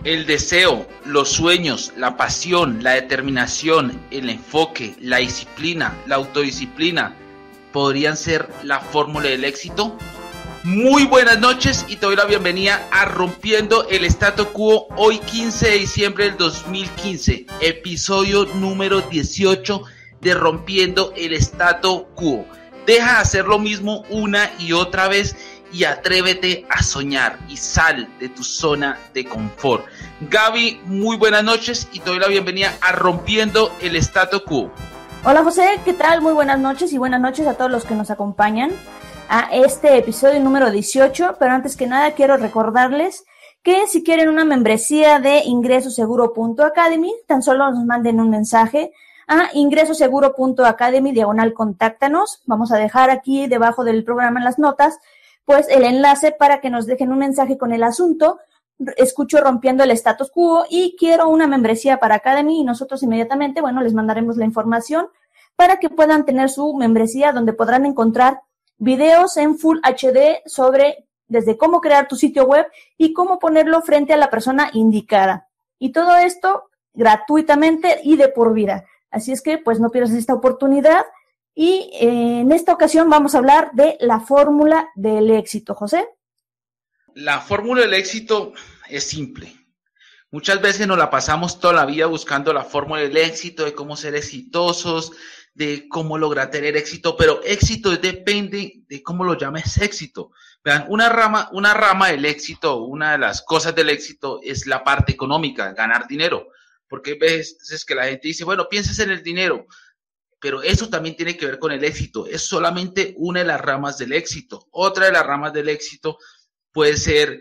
El deseo, los sueños, la pasión, la determinación, el enfoque, la disciplina, la autodisciplina, ¿podrían ser la fórmula del éxito? Muy buenas noches y te doy la bienvenida a Rompiendo el Statu Quo, hoy 15 de diciembre del 2015, episodio número 18 de Rompiendo el Statu Quo. Deja de hacer lo mismo una y otra vez y atrévete a soñar y sal de tu zona de confort. Gaby, muy buenas noches y te doy la bienvenida a Rompiendo el Statu Quo. Hola José, ¿qué tal? Muy buenas noches y buenas noches a todos los que nos acompañan a este episodio número 18, pero antes que nada quiero recordarles que si quieren una membresía de ingresoseguro.academy, tan solo nos manden un mensaje a ingresoseguro.academy/contáctanos. Vamos a dejar aquí debajo del programa en las notas pues el enlace para que nos dejen un mensaje con el asunto. Escucho Rompiendo el Status Quo y quiero una membresía para Academy, y nosotros inmediatamente, les mandaremos la información para que puedan tener su membresía, donde podrán encontrar videos en Full HD sobre desde cómo crear tu sitio web y cómo ponerlo frente a la persona indicada. Y todo esto gratuitamente y de por vida. Así es que pues no pierdas esta oportunidad. Y en esta ocasión vamos a hablar de la fórmula del éxito, José. La fórmula del éxito es simple. Muchas veces nos la pasamos toda la vida buscando la fórmula del éxito, de cómo ser exitosos, de cómo lograr tener éxito, pero éxito depende de cómo lo llames éxito. Vean, una rama del éxito, una de las cosas del éxito es la parte económica, ganar dinero. Porque hay veces que la gente dice, piensas en el dinero, pero eso también tiene que ver con el éxito. Es solamente una de las ramas del éxito. Otra de las ramas del éxito puede ser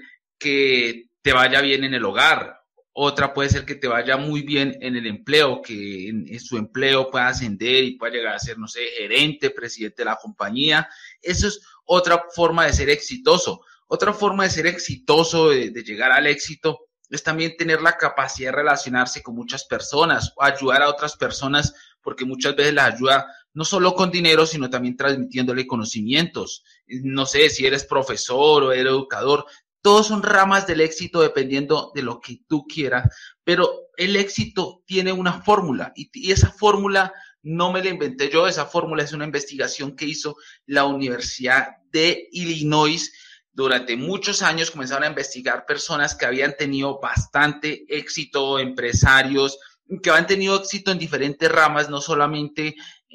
que te vaya bien en el hogar. Otra puede ser que te vaya muy bien en el empleo, que en su empleo pueda ascender y pueda llegar a ser, gerente, presidente de la compañía. Eso es otra forma de ser exitoso. Otra forma de ser exitoso, de llegar al éxito, es también tener la capacidad de relacionarse con muchas personas, o ayudar a otras personas, porque muchas veces las ayuda no solo con dinero, sino también transmitiéndole conocimientos. No sé si eres profesor o eres educador, todos son ramas del éxito dependiendo de lo que tú quieras, pero el éxito tiene una fórmula y esa fórmula no me la inventé yo, esa fórmula es una investigación que hizo la Universidad de Illinois. Durante muchos años comenzaron a investigar personas que habían tenido bastante éxito, empresarios que han tenido éxito en diferentes ramas, no solamente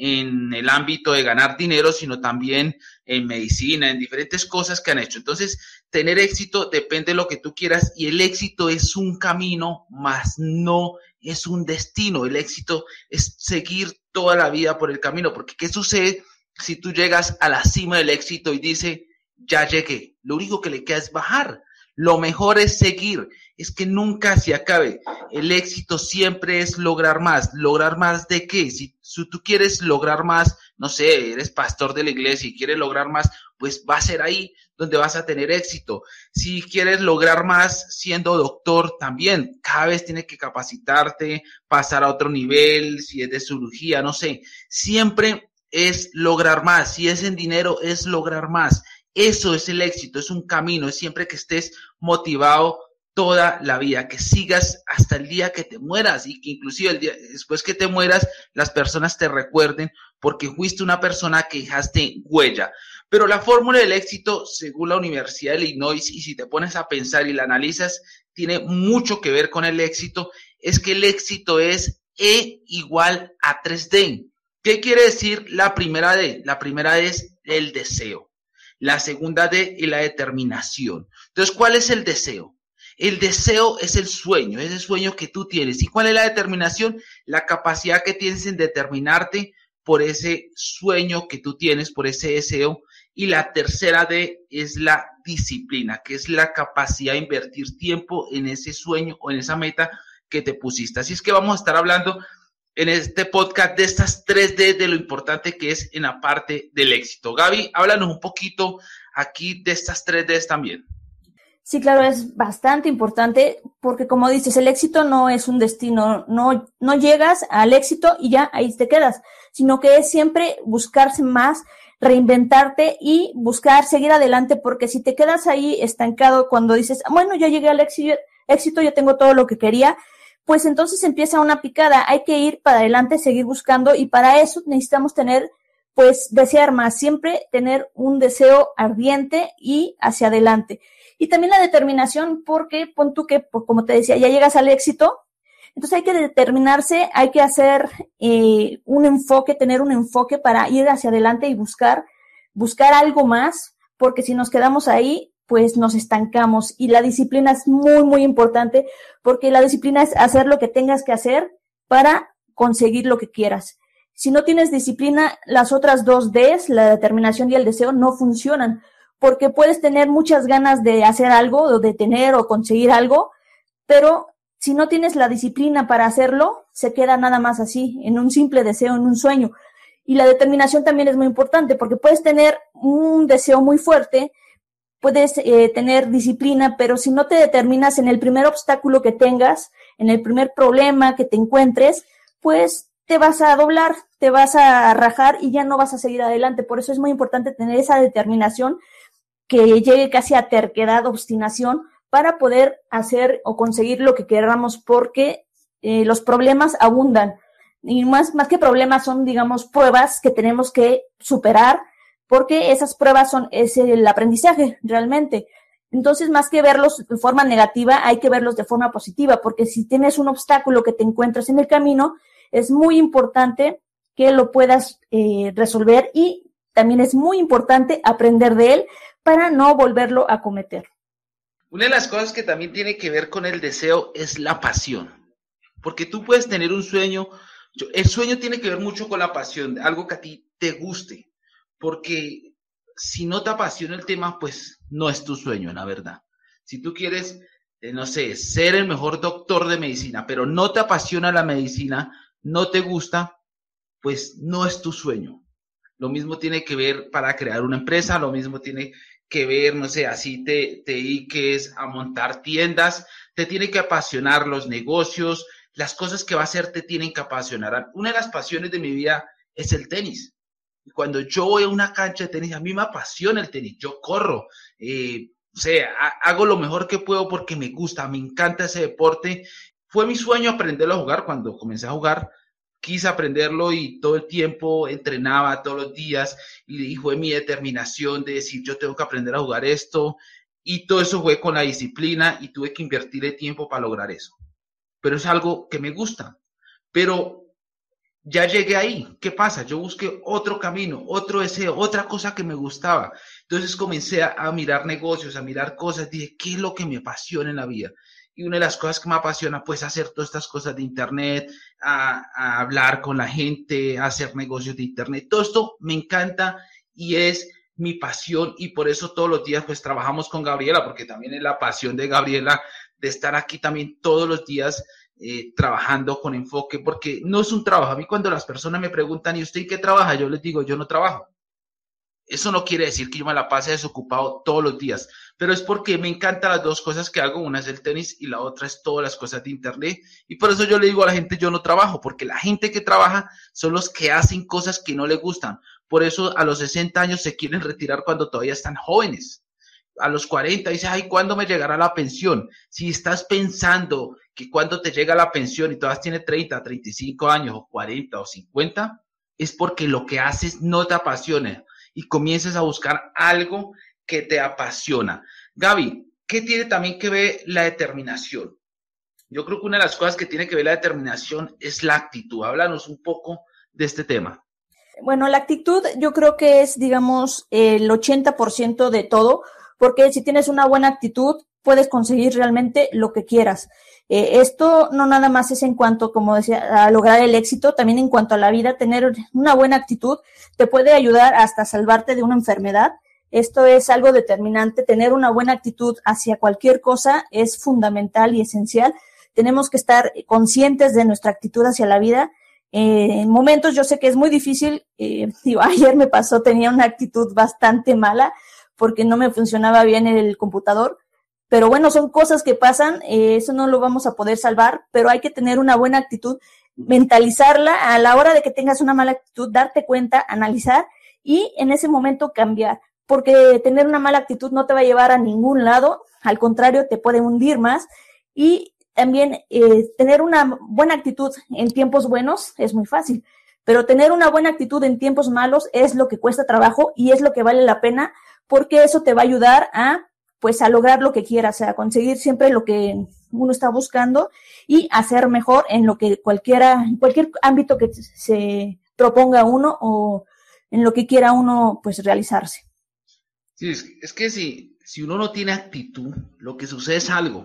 en el ámbito de ganar dinero, sino también en medicina, en diferentes cosas que han hecho. Entonces, tener éxito depende de lo que tú quieras y el éxito es un camino, más no es un destino. El éxito es seguir toda la vida por el camino, porque ¿qué sucede si tú llegas a la cima del éxito y dices, ya llegué? Lo único que le queda es bajar. Lo mejor es seguir, es que nunca se acabe. El éxito siempre es lograr más. ¿Lograr más de qué? Si tú quieres lograr más, eres pastor de la iglesia y quieres lograr más, pues va a ser ahí donde vas a tener éxito. Si quieres lograr más siendo doctor, también cada vez tienes que capacitarte, pasar a otro nivel, si es de cirugía, siempre es lograr más. Si es en dinero, es lograr más. Eso es el éxito, es un camino, es siempre que estés motivado toda la vida, que sigas hasta el día que te mueras y que inclusive el día después que te mueras, las personas te recuerden porque fuiste una persona que dejaste huella. Pero la fórmula del éxito, según la Universidad de Illinois, y si te pones a pensar y la analizas, tiene mucho que ver con el éxito, es que el éxito es E igual a 3D. ¿Qué quiere decir la primera D? La primera D es el deseo. La segunda D es la determinación. Entonces, ¿cuál es el deseo? El deseo es el sueño, es el sueño que tú tienes. ¿Y cuál es la determinación? La capacidad que tienes en determinarte por ese sueño que tú tienes, por ese deseo. Y la tercera D es la disciplina, que es la capacidad de invertir tiempo en ese sueño o en esa meta que te pusiste. Así es que vamos a estar hablando en este podcast de estas 3D, de lo importante que es en la parte del éxito. Gaby, háblanos un poquito aquí de estas 3Ds también. Sí, claro, es bastante importante porque, como dices, el éxito no es un destino, no llegas al éxito y ya ahí te quedas, sino que es siempre buscarse más, reinventarte y buscar seguir adelante, porque si te quedas ahí estancado cuando dices, ya llegué al éxito, ya tengo todo lo que quería, pues entonces empieza una picada, hay que ir para adelante, seguir buscando, y para eso necesitamos tener, pues, desear más, siempre tener un deseo ardiente y hacia adelante. Y también la determinación, porque pon tú que, como te decía, ya llegas al éxito, entonces hay que determinarse, hay que hacer un enfoque, tener un enfoque para ir hacia adelante y buscar algo más, porque si nos quedamos ahí, pues nos estancamos. Y la disciplina es muy, muy importante, porque la disciplina es hacer lo que tengas que hacer para conseguir lo que quieras. Si no tienes disciplina, las otras dos Ds, la determinación y el deseo, no funcionan, porque puedes tener muchas ganas de hacer algo, o de tener o conseguir algo, pero si no tienes la disciplina para hacerlo, se queda nada más así, en un simple deseo, en un sueño. Y la determinación también es muy importante, porque puedes tener un deseo muy fuerte, puedes tener disciplina, pero si no te determinas en el primer obstáculo que tengas, en el primer problema que te encuentres, pues te vas a doblar, te vas a rajar y ya no vas a seguir adelante. Por eso es muy importante tener esa determinación que llegue casi a terquedad, obstinación, para poder hacer o conseguir lo que queramos, porque los problemas abundan. Y más que problemas son, digamos, pruebas que tenemos que superar, porque esas pruebas es el aprendizaje realmente. Entonces, más que verlos de forma negativa, hay que verlos de forma positiva, porque si tienes un obstáculo que te encuentras en el camino, es muy importante que lo puedas resolver, y también es muy importante aprender de él para no volverlo a cometer. Una de las cosas que también tiene que ver con el deseo es la pasión, porque tú puedes tener un sueño. El sueño tiene que ver mucho con la pasión, algo que a ti te guste, porque si no te apasiona el tema, pues no es tu sueño, la verdad. Si tú quieres, no sé, ser el mejor doctor de medicina, pero no te apasiona la medicina, no te gusta, pues no es tu sueño. Lo mismo tiene que ver para crear una empresa, lo mismo tiene que ver, no sé, así te dediques a montar tiendas, te tiene que apasionar los negocios, las cosas que va a hacer te tienen que apasionar. Una de las pasiones de mi vida es el tenis. Cuando yo voy a una cancha de tenis, a mí me apasiona el tenis, yo corro, o sea, hago lo mejor que puedo porque me gusta, me encanta ese deporte. Fue mi sueño aprenderlo a jugar. Cuando comencé a jugar, quise aprenderlo y todo el tiempo entrenaba todos los días, y fue mi determinación de decir, yo tengo que aprender a jugar esto, y todo eso fue con la disciplina, y tuve que invertir el tiempo para lograr eso. Pero es algo que me gusta. Pero ya llegué ahí. ¿Qué pasa? Yo busqué otro camino, otro deseo, otra cosa que me gustaba. Entonces comencé a mirar negocios, a mirar cosas. Dije, ¿qué es lo que me apasiona en la vida? Y una de las cosas que me apasiona, pues, hacer todas estas cosas de internet, a hablar con la gente, a hacer negocios de internet. Todo esto me encanta y es mi pasión, y por eso todos los días, pues, trabajamos con Gabriela, porque también es la pasión de Gabriela de estar aquí también todos los días trabajando con enfoque, porque no es un trabajo. A mí, cuando las personas me preguntan, ¿y usted qué trabaja? Yo les digo, yo no trabajo. Eso no quiere decir que yo me la pase desocupado todos los días, pero es porque me encantan las dos cosas que hago. Una es el tenis y la otra es todas las cosas de internet. Y por eso yo le digo a la gente, yo no trabajo, porque la gente que trabaja son los que hacen cosas que no les gustan. Por eso a los 60 años se quieren retirar cuando todavía están jóvenes. A los 40 dice, ay, ¿cuándo me llegará la pensión? Si estás pensando que cuando te llega la pensión y todavía tienes 30, 35 años, o 40 o 50, es porque lo que haces no te apasiona, y comiences a buscar algo que te apasiona. Gaby, ¿qué tiene también que ver la determinación? Yo creo que una de las cosas que tiene que ver la determinación es la actitud. Háblanos un poco de este tema. Bueno, la actitud yo creo que es, digamos, el 80% de todo, porque si tienes una buena actitud, puedes conseguir realmente lo que quieras. Esto no nada más es en cuanto, como decía, a lograr el éxito, también en cuanto a la vida. Tener una buena actitud te puede ayudar hasta salvarte de una enfermedad. Esto es algo determinante. Tener una buena actitud hacia cualquier cosa es fundamental y esencial. Tenemos que estar conscientes de nuestra actitud hacia la vida. En momentos yo sé que es muy difícil. Ayer me pasó, tenía una actitud bastante mala porque no me funcionaba bien el computador. Pero bueno, son cosas que pasan, eso no lo vamos a poder salvar, pero hay que tener una buena actitud, mentalizarla a la hora de que tengas una mala actitud, darte cuenta, analizar y en ese momento cambiar, porque tener una mala actitud no te va a llevar a ningún lado, al contrario, te puede hundir más. Y también tener una buena actitud en tiempos buenos es muy fácil, pero tener una buena actitud en tiempos malos es lo que cuesta trabajo y es lo que vale la pena, porque eso te va a ayudar a, pues, a lograr lo que quieras, a conseguir siempre lo que uno está buscando y hacer mejor en lo que cualquier ámbito que se proponga uno o en lo que quiera uno, pues, realizarse. Sí, es que si uno no tiene actitud, lo que sucede es algo.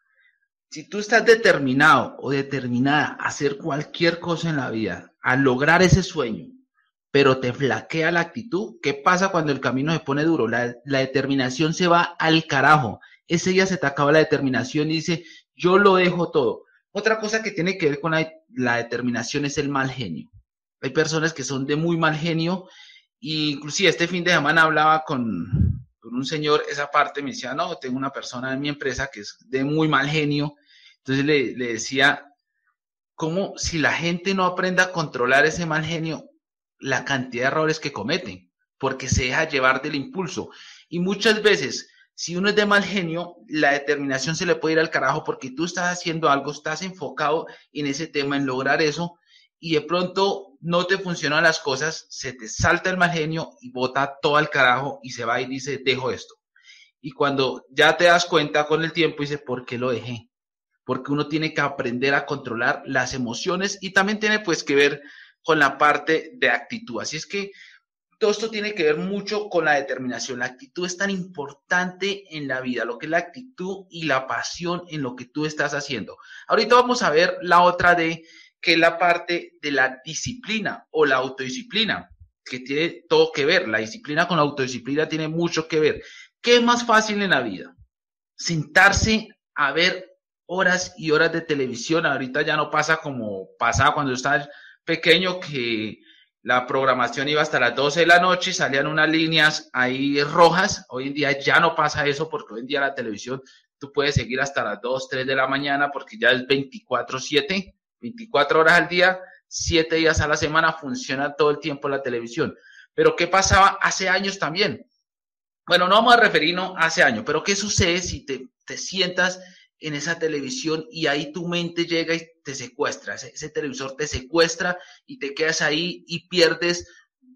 Si tú estás determinado o determinada a hacer cualquier cosa en la vida, a lograr ese sueño, pero te flaquea la actitud, ¿qué pasa cuando el camino se pone duro? La determinación se va al carajo. Ese día se te acaba la determinación y dice, yo lo dejo todo. Otra cosa que tiene que ver con la determinación es el mal genio. Hay personas que son de muy mal genio, e inclusive este fin de semana hablaba con un señor, esa parte me decía, no, tengo una persona en mi empresa que es de muy mal genio. Entonces le decía, ¿cómo si la gente no aprenda a controlar ese mal genio, la cantidad de errores que cometen? Porque se deja llevar del impulso. Y muchas veces, si uno es de mal genio, la determinación se le puede ir al carajo porque tú estás haciendo algo, estás enfocado en ese tema, en lograr eso, y de pronto no te funcionan las cosas, se te salta el mal genio y bota todo al carajo y se va y dice, dejo esto. Y cuando ya te das cuenta con el tiempo, dice, ¿por qué lo dejé? Porque uno tiene que aprender a controlar las emociones y también tiene pues que ver con la parte de actitud. Así es que todo esto tiene que ver mucho con la determinación. La actitud es tan importante en la vida, lo que es la actitud y la pasión en lo que tú estás haciendo. Ahorita vamos a ver la otra que es la parte de la disciplina o la autodisciplina, que tiene todo que ver. La disciplina con la autodisciplina tiene mucho que ver. ¿Qué es más fácil en la vida? Sentarse a ver horas y horas de televisión. Ahorita ya no pasa como pasaba cuando yo estaba pequeño, que la programación iba hasta las 12 de la noche y salían unas líneas ahí rojas. Hoy en día ya no pasa eso, porque hoy en día la televisión tú puedes seguir hasta las 2, 3 de la mañana, porque ya es 24/7, 24 horas al día, 7 días a la semana, funciona todo el tiempo la televisión. Pero ¿qué pasaba hace años también? Bueno, no vamos a referirnos a hace años, pero ¿qué sucede si te sientas en esa televisión y ahí tu mente llega y te secuestra? Ese televisor te secuestra y te quedas ahí y pierdes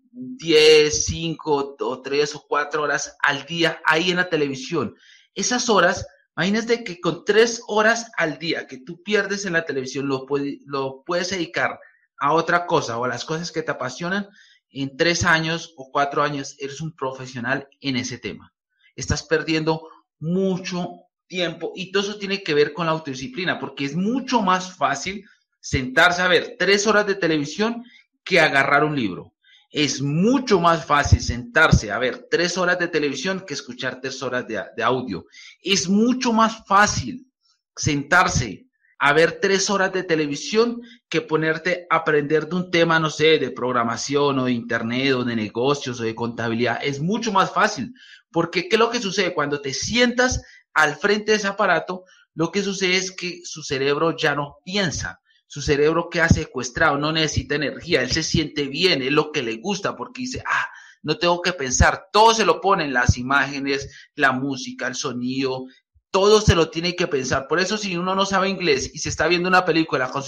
10, 5 o 3 o 4 horas al día ahí en la televisión. Esas horas, imagínate que con 3 horas al día que tú pierdes en la televisión lo puedes dedicar a otra cosa o a las cosas que te apasionan. En 3 años o 4 años eres un profesional en ese tema. Estás perdiendo mucho tiempo y todo eso tiene que ver con la autodisciplina, porque es mucho más fácil sentarse a ver 3 horas de televisión que agarrar un libro. Es mucho más fácil sentarse a ver 3 horas de televisión que escuchar 3 horas de audio. Es mucho más fácil sentarse a ver 3 horas de televisión que ponerte a aprender de un tema, no sé, de programación o de internet o de negocios o de contabilidad. Es mucho más fácil, porque ¿qué es lo que sucede? Cuando te sientas al frente de ese aparato, lo que sucede es que su cerebro ya no piensa, su cerebro queda secuestrado, no necesita energía, él se siente bien, es lo que le gusta, porque dice, no tengo que pensar, todo se lo ponen, las imágenes, la música, el sonido, todo se lo tiene que pensar. Por eso si uno no sabe inglés y se está viendo una película con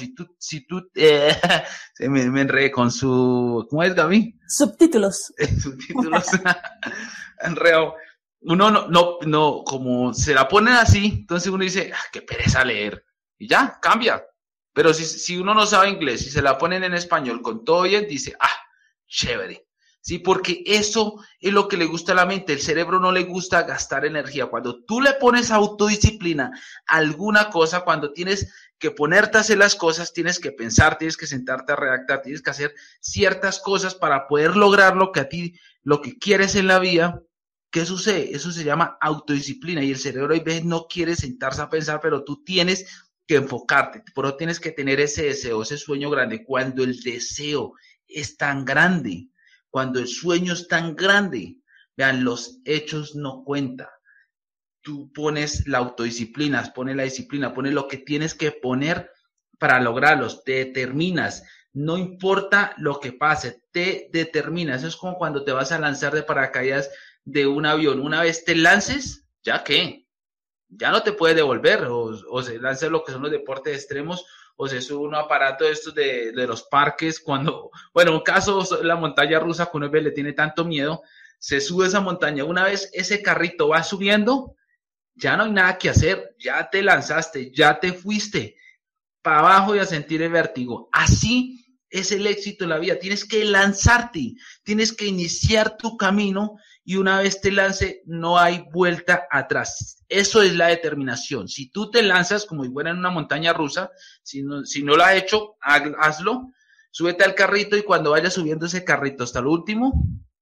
se me enredé con su, ¿cómo es, Gaby? Subtítulos. Subtítulos. Enredado. Uno no, como se la ponen así, entonces uno dice, qué pereza leer. Y ya, cambia. Pero si uno no sabe inglés y se la ponen en español con todo bien, dice, chévere. Sí, porque eso es lo que le gusta a la mente. El cerebro no le gusta gastar energía. Cuando tú le pones autodisciplina a alguna cosa, cuando tienes que ponerte a hacer las cosas, tienes que pensar, tienes que sentarte a redactar, tienes que hacer ciertas cosas para poder lograr lo que quieres en la vida. ¿Qué sucede? Eso se llama autodisciplina y el cerebro a veces no quiere sentarse a pensar, pero tú tienes que enfocarte, pero tienes que tener ese deseo, ese sueño grande. Cuando el deseo es tan grande, cuando el sueño es tan grande, vean, los hechos no cuentan. Tú pones la autodisciplina, pones la disciplina, pones lo que tienes que poner para lograrlos, te determinas, no importa lo que pase, te determinas. Eso es como cuando te vas a lanzar de paracaídas de un avión. Una vez te lances, ¿ya qué? ya no te puede devolver, o se lanza lo que son los deportes extremos, o se sube un aparato de estos de los parques, cuando, bueno, un caso, la montaña rusa, que uno le tiene tanto miedo, se sube esa montaña, una vez ese carrito va subiendo, ya no hay nada que hacer, ya te lanzaste, ya te fuiste para abajo y a sentir el vértigo. Así es el éxito en la vida, tienes que lanzarte, tienes que iniciar tu camino y una vez te lance no hay vuelta atrás. Eso es la determinación. Si tú te lanzas como si fuera en una montaña rusa, si no lo has hecho, hazlo, súbete al carrito y cuando vayas subiendo ese carrito hasta el último,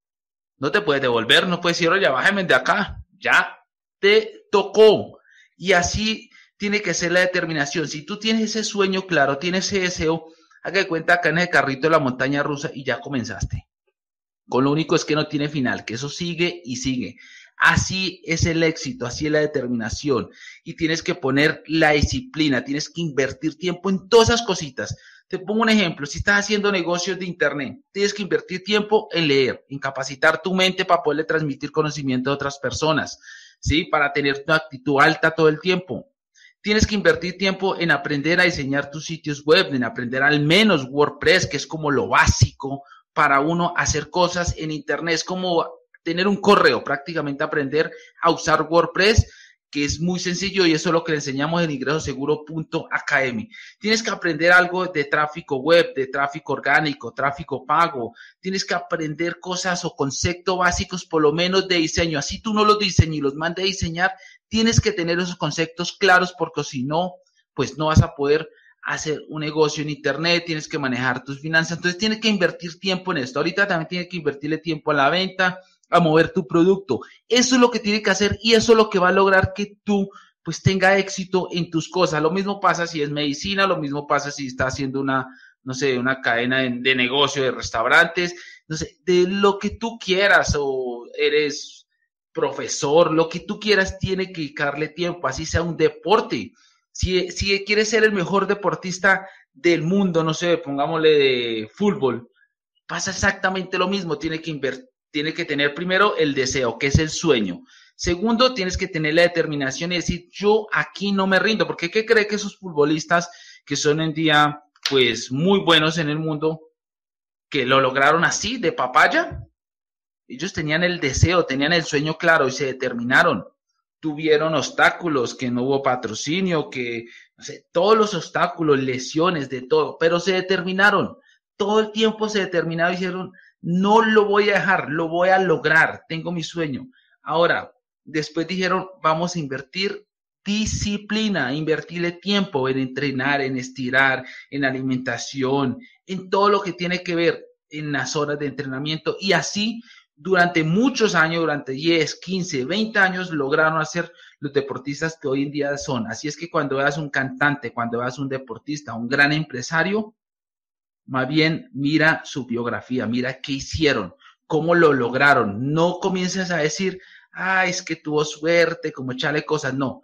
no te puedes devolver, no puedes decir, oye, bájame de acá, ya te tocó. Y así tiene que ser la determinación. Si tú tienes ese sueño claro, tienes ese deseo, haga de cuenta acá en el carrito de la montaña rusa y ya comenzaste. Con lo único es que no tiene final, que eso sigue y sigue. Así es el éxito, así es la determinación. Y tienes que poner la disciplina, tienes que invertir tiempo en todas esas cositas. Te pongo un ejemplo, si estás haciendo negocios de internet, tienes que invertir tiempo en leer, en capacitar tu mente para poderle transmitir conocimiento a otras personas, ¿sí? Para tener tu actitud alta todo el tiempo. Tienes que invertir tiempo en aprender a diseñar tus sitios web, en aprender al menos WordPress, que es como lo básico para uno hacer cosas en internet. Es como tener un correo, prácticamente aprender a usar WordPress, que es muy sencillo y eso es lo que le enseñamos en ingresoseguro.academy. Tienes que aprender algo de tráfico web, de tráfico orgánico, tráfico pago. Tienes que aprender cosas o conceptos básicos, por lo menos de diseño. Así tú no los diseñes y los mandes a diseñar, tienes que tener esos conceptos claros porque si no, pues no vas a poder hacer un negocio en internet, tienes que manejar tus finanzas. Entonces tienes que invertir tiempo en esto. Ahorita también tienes que invertirle tiempo a la venta, a mover tu producto. Eso es lo que tiene que hacer y eso es lo que va a lograr que tú pues tenga éxito en tus cosas. Lo mismo pasa si es medicina, lo mismo pasa si estás haciendo una, no sé, una cadena de negocio de restaurantes, no sé, de lo que tú quieras o eres profesor, lo que tú quieras tiene que dedicarle tiempo, así sea un deporte. Si quieres ser el mejor deportista del mundo, no sé, pongámosle de fútbol, pasa exactamente lo mismo, tiene que tener primero el deseo, que es el sueño. Segundo, tienes que tener la determinación y decir, yo aquí no me rindo, porque ¿qué cree que esos futbolistas que son en día, pues, muy buenos en el mundo, que lo lograron así, de papaya? Ellos tenían el deseo, tenían el sueño claro y se determinaron. Tuvieron obstáculos, que no hubo patrocinio, que, no sé, todos los obstáculos, lesiones, de todo, pero se determinaron. Todo el tiempo se determinaron y dijeron, no lo voy a dejar, lo voy a lograr, tengo mi sueño. Ahora, después dijeron, vamos a invertir disciplina, invertirle tiempo en entrenar, en estirar, en alimentación, en todo lo que tiene que ver en las horas de entrenamiento y así durante muchos años, durante 10, 15, 20 años lograron hacer los deportistas que hoy en día son. Así es que cuando veas un cantante, cuando veas un deportista, un gran empresario, más bien mira su biografía, mira qué hicieron, cómo lo lograron. No comiences a decir, es que tuvo suerte, como echarle cosas. No,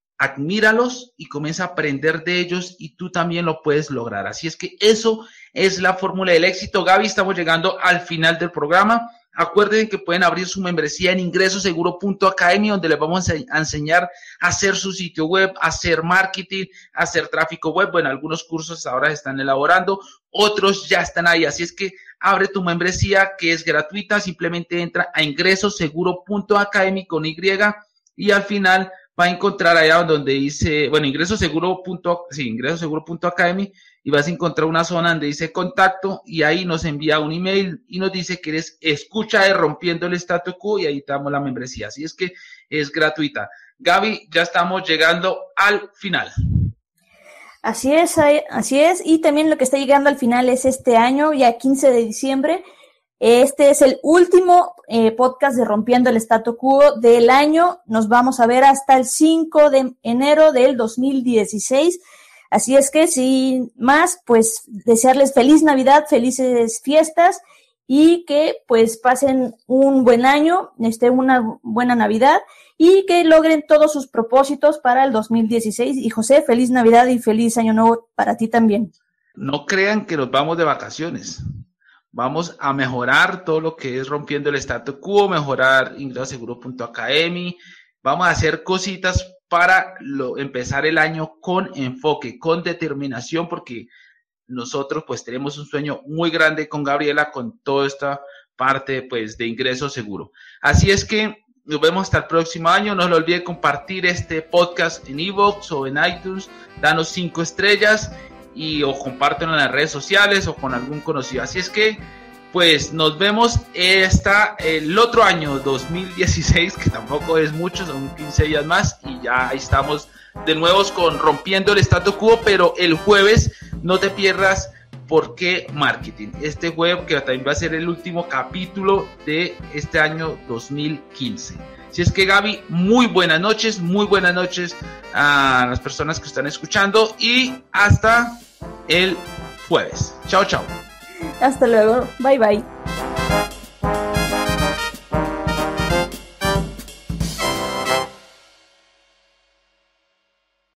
admíralos y comienza a aprender de ellos y tú también lo puedes lograr. Así es que eso es la fórmula del éxito. Gaby, estamos llegando al final del programa. Acuérdense que pueden abrir su membresía en ingresoseguro.academy, donde les vamos a enseñar a hacer su sitio web, a hacer marketing, a hacer tráfico web. Bueno, algunos cursos ahora se están elaborando, otros ya están ahí. Así es que abre tu membresía que es gratuita. Simplemente entra a ingresoseguro.academy con Y y al final va a encontrar allá donde dice, bueno, ingresoseguro.academy y vas a encontrar una zona donde dice contacto y ahí nos envía un email y nos dice que eres escucha de Rompiendo el Status Quo y ahí te damos la membresía. Así es que es gratuita. Gaby, ya estamos llegando al final. Así es. Y también lo que está llegando al final es este año, ya 15 de diciembre. Este es el último podcast de Rompiendo el Status Quo del año. Nos vamos a ver hasta el 5 de enero del 2016. Así es que, sin más, pues desearles feliz Navidad, felices fiestas y que pues pasen un buen año, una buena Navidad y que logren todos sus propósitos para el 2016. Y José, feliz Navidad y feliz Año Nuevo para ti también. No crean que nos vamos de vacaciones. Vamos a mejorar todo lo que es Rompiendo el Status Quo, mejorar ingresoseguro.academy. Vamos a hacer cositas para empezar el año con enfoque, con determinación, porque nosotros pues tenemos un sueño muy grande con Gabriela, con toda esta parte pues de ingreso seguro. Así es que nos vemos hasta el próximo año. No se olvide compartir este podcast en iVoox o en iTunes, danos 5 estrellas o compártelo en las redes sociales o con algún conocido. Así es que pues nos vemos hasta el otro año 2016, que tampoco es mucho, son 15 días más y ya estamos de nuevo con Rompiendo el Status Quo, pero el jueves no te pierdas ¿Por qué marketing? Este jueves que también va a ser el último capítulo de este año 2015. Si es que Gaby, muy buenas noches a las personas que están escuchando y hasta el jueves. Chao, chao. Hasta luego, bye bye.